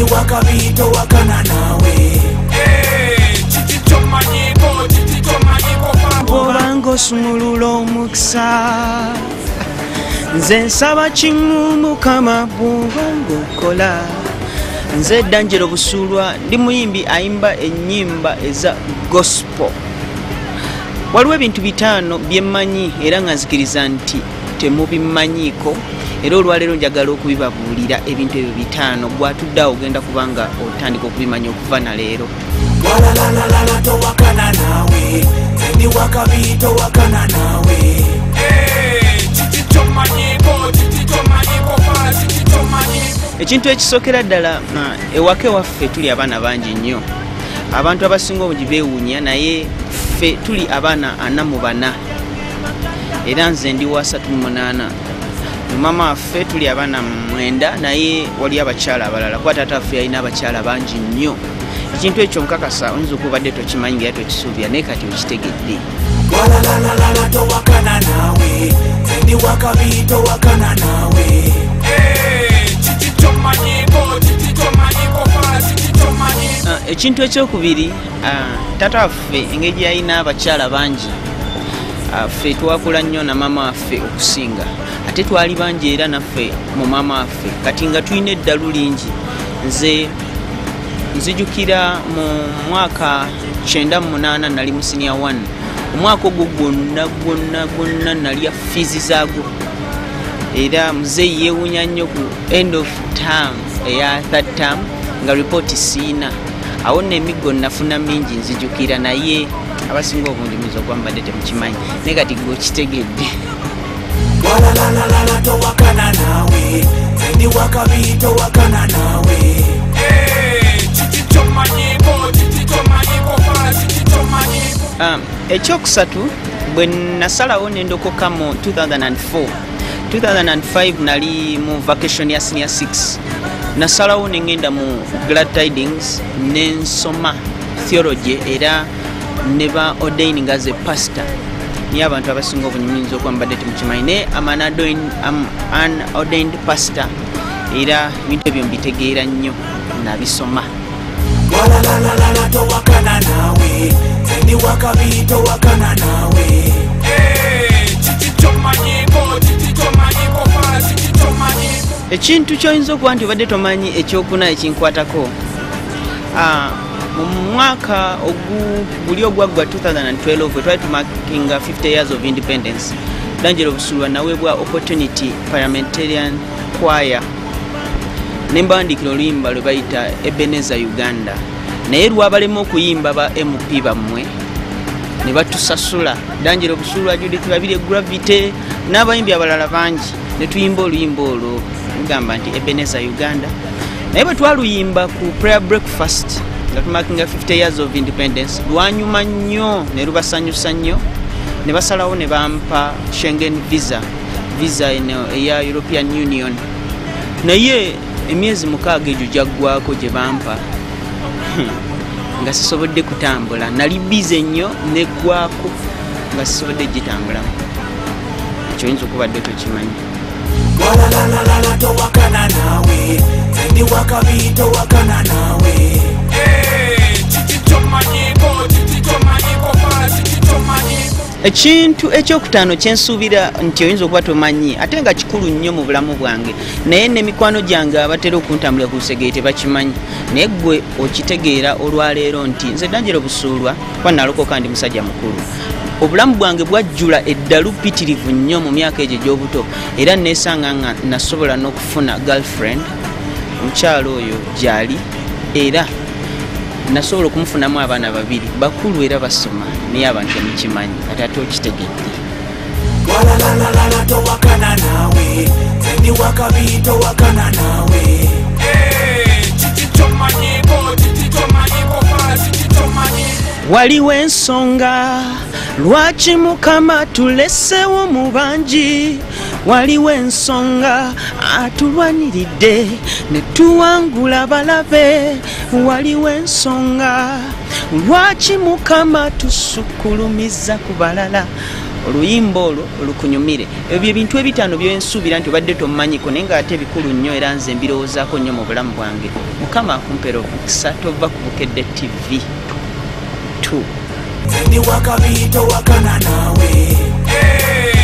wakabito wakana nawe Bobango sumululo muksa Nze nsaba kimu Mukama bw'obanga okola. Nze Danjero Busulwa ndi muyimbi ayimba ennyimba eza gospel. Waliwo ebintu bitaano bye mmanyi era nga nzikiriza nti temubimanyiko, era olwaleero njagala okubibabuulira ebintu ebyo bitaano gwatuddeawo ogenda kubanga otandika okubimanya okuva na leero. Walalalala towakana nawe Ndi wakabito wakana nawe Ekintu ekisookera ddala ewaka ewaffe tuli abaana bangi nnyo. Abantu abasinga obungi beewuunya naye ffe tuli abaana 44 era nze ndi wa 38. Mama waffe tuli abaana 9 naye wali abakyala abalala kuba taata waffe yalina abakyala bangi nnyo. Ekintu ekyo nkakasa oyinza okubadde tokimanyi nga tokisuubira naye kati okitegedde. Walalalala towakana nawe Ndi wakabito wakana nawe Ekintu ekyokubiri taata waffe engeri yalina abakyala bangi. Ffe twakula nnyo na mama waffe okusinga ate twali bangi era naffe mu mama waffe kati nga tulina eddalu lingi. Nze nzijukira mu mwaka 98 nali mu senior 1. Omwaka ogwo gwonna nalya fiizi zaago era muzeeyi yeewuunya nnyo ku end of term eya third term nga ripooti siina. Awo n'emiggo nafuna mingi nzijukira naye abasinga obungi muyinza okuba mbadde temukimanyi naye kati gwe okitegedde. Walalalala towakana nawe Ndi wakabito wakana nawe ekyokusatu bwe nasalawo nendokoka mu 2004. 2005 nali mu vacation ya senior 6. Nasalawo nengenda mu Glad Tidings nensoma theology era neba ordaining as a pastor. Ni abantu abasinga obungi muyinza okuba mbadde temukimanyi naye am an ordained pastor era ebintu ebyo mbitegeera nnyo nabisoma. Walalalala towakana nawe Ndi wakabito wakana nawe Ekintu kyoyinza okuba nti obadde tomanyi ekyokuna ekinkwatako. Mu mwaka guli ogwaggwa 2012 twali tumakinga 50 years of independence. Danjero Busulwa naweebwa opportunity parliamentarian choir nembandikira oluyimba lwe bayita Ebenezer Uganda naye lwabalema okuyimba ba MP bammwe ne batusasula. Danjero Busulwa, Judith Babirye, Gravity n'abayimbi abalala bangi ne tuyimba oluyimba olwo ngamba nti Ebenezer Uganda naye bwe twaluyimba ku prayer breakfast nga tumakinga 50 years of independence lwanyuma nnyo ne lubasanyusa nnyo ne basalawo ne bampa Schengen visa eno eya European Union naye emyezi 6 egyo jaggwako gye bampa nga sisobodde kutambula. Nali bize nnyo neggwako nga sisobodde gitambulamu. Ekyo oyinza okubadde tokimanyi. Walalalala towakana nawe Ndi wakabito wakana nawe Ekintu ekyokutaano kyensuubira nti oyinza okuba tomanyi ate nga kikulu nnyo mu bulamu bwange naye n'emikwano gyange abatera okuntambulira ku lusegere tebakimanyi naye gwe okitegeera olwaleero nti nze Danjero Busulwa kuba nalokoka ndi musajja mukulu. Obulamu bwange bwajjula eddalu ppitirivu nnyo mu myaka egyo egy'obuto era neesanga nga nasobola n'okufuna girlfriend. Omukyalo oyo gyali era nasobola okumufunamu abaana 2 bakulu era basoma naye abantu temukimanyi ate ate okitegedde. Walalalala towakana nawe Ndi wakabito wakana nawe Waliwo ensonga lwaki Mukama tulesewo mu bangi. Waliwo ensonga atulwaniridde ne tuwangula balabe. Waliwo ensonga lwaki Mukama tusukulumiza ku balala. oluyimba olwo lukunyumire. Ebyo ebintu ebitaano byensuubira nti obadde tommanyiko naye ng'ate bikulu nnyo era nze mbirowoozaako nnyo mu bulamu bwange. Mukama akumpeera omukisa tova ku Bukedde TV 2. Ndi wakabiito wakana nawe.